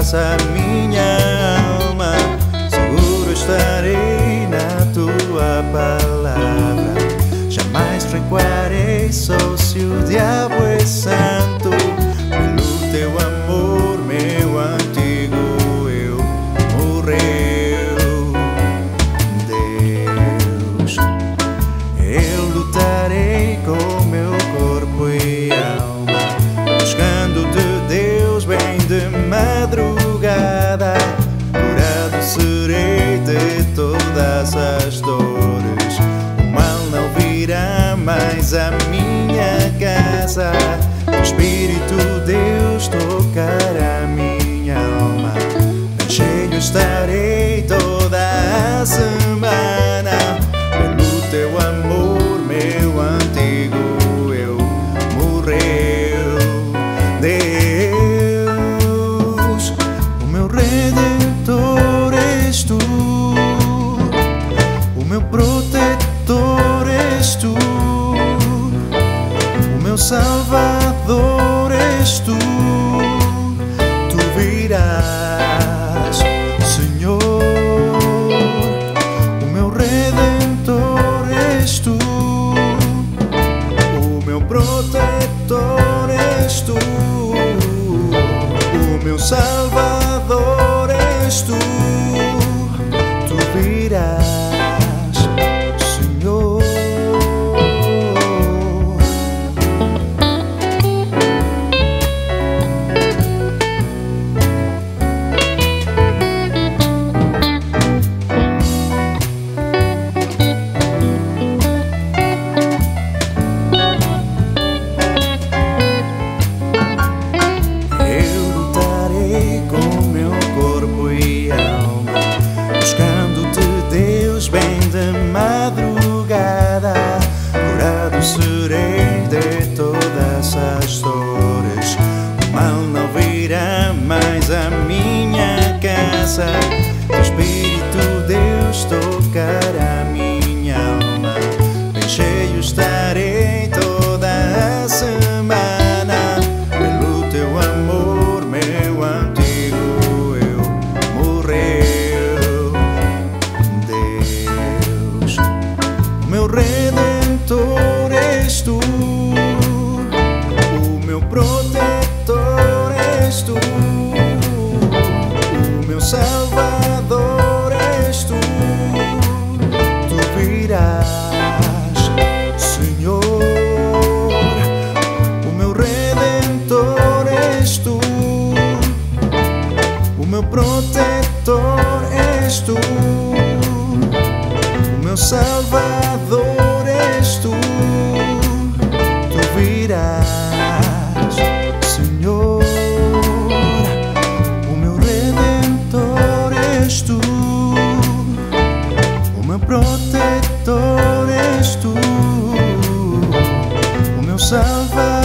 paz à minha alma. Seguro estarei na tua palavra. Jamais recuarei, só se o diabo é santo. Pelo teu amor, meu antigo eu morreu. Deus, eu lutarei com meu corpo e alma, buscando-te, Deus, bem de madrugada. Curado serei de todas as dores, o mal não virá mais à minha casa. O Espírito, Deus, tocará minha alma. Bem cheio estarei toda a semana. Pelo teu amor, meu antigo eu morreu. Deus, o meu Redentor és tu, o meu protetor és tu, o meu Salvador és tu. Tu virás, Senhor, o meu Redentor és tu, o meu protetor és tu, o meu Salvador és tu. Tu virás, Senhor. Bem de madrugada, curado serei de todas as dores, o mal não virá mais à minha casa. O Espírito, Deus, tocará minha alma. Bem cheio estarei toda a semana. Pelo teu amor, meu antigo eu morreu. Meu Redentor és tu, o meu protetor és tu, o meu Salvador és tu. Tu virás, Senhor, o meu Redentor és tu, o meu protetor és tu, o meu Salvador és tu. Tu virás, Senhor, o meu Redentor és tu, o meu protetor és tu, o meu Salvador.